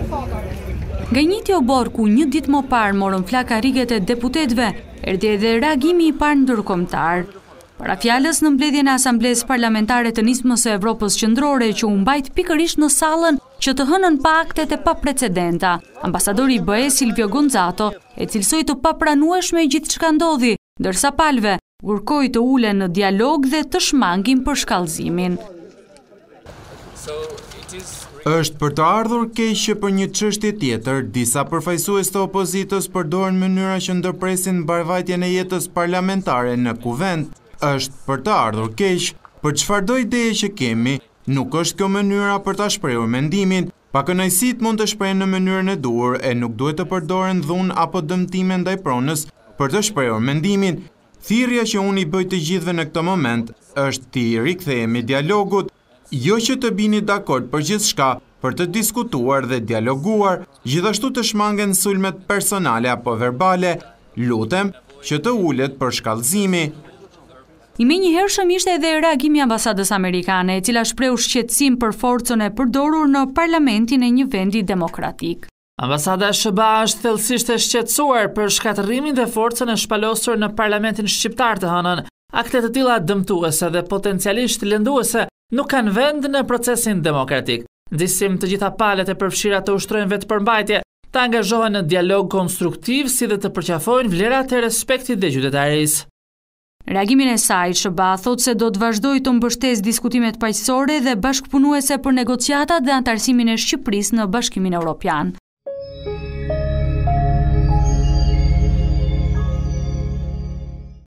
Nga njëti obor ku një ditë më parë morën flak karriget e deputetëve, erdhi edhe reagimi i parë ndërkombëtar. Para fjalës në mbledhjen e Asamblesë Parlamentare të Nismës së Evropës Qendrore që u mbajt pikërisht në sallën që të hënën pa aktet e paprecedenta, ambasadori i BE Silvio Gonzato e cilësoi të papranueshme gjithçka ndodhi, ndërsa palëve kërkoi të ulen në dialog dhe të shmangin për shkallëzimin. Është për të ardhur keq që për një çështje tjetër, disa përfaqësues të opozitës përdoren mënyra që ndërpresin mbarvajtjen e jetës parlamentare në kuvent. Është për të ardhur keq, për çfarëdo ideje që kemi, nuk është kjo mënyra për ta shprehur mendimin. Pakënaqësitë mund të shprehen në mënyrën e duhur e nuk duhet të përdoren dhunë apo dëmtime ndaj pronës për të shprehur mendimin. Thirrja që unë i bëj të gjithëve në këtë moment është të rikthehemi dialogut, jo që të bini dakord për gjithçka, për të diskutuar dhe dialoguar, gjithashtu të shmangen sulmet personale apo verbale, lutem që të ulet për shkallëzimi. I menjëhershëm ishte edhe reagimi i ambasadës amerikane, e cila shprehu shqetësim për forcën e përdorur në parlamentin e një vendi demokratik. Ambasada e SBA është thellësisht e shqetësuar për shkatërrimin dhe forcën e shpalosur në parlamentin shqiptar të hënën. Akte të tilla dëmtuese dhe potencialisht lënduese nuk kanë vend në procesin demokratik. Nxisim të gjitha palët e përfshira të ushtrojnë vetë përmbajtje, të angazhohen në dialog konstruktiv si dhe të përqafojnë vlerat e respektit dhe qytetarisë. Reagimin e saj, SBA thotë se do të vazhdojë të mbështesë diskutimet paqësore dhe bashkëpunuese për negociatat dhe antarësimin e Shqipërisë në Bashkimin Evropian.